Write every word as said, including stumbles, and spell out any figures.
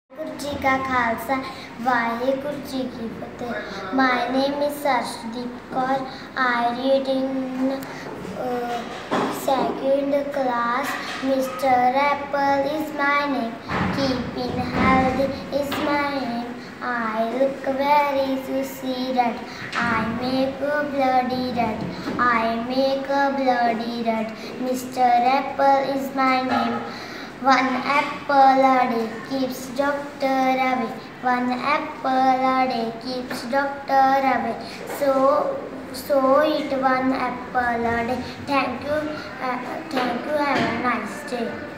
वाहेगुरु जी का खालसा वाहेगुरु जी की फतेह। My name is Arshdeep Kaur. I read in uh, second class. Mister Apple is my name. Keeping healthy is my name. I look very juicy red. I make a bloody red. I make a bloody red. Mister Apple is my name. One apple a day keeps doctor away. One apple a day keeps doctor away. So, so eat one apple a day. Thank you. Uh, thank you. Have a nice day.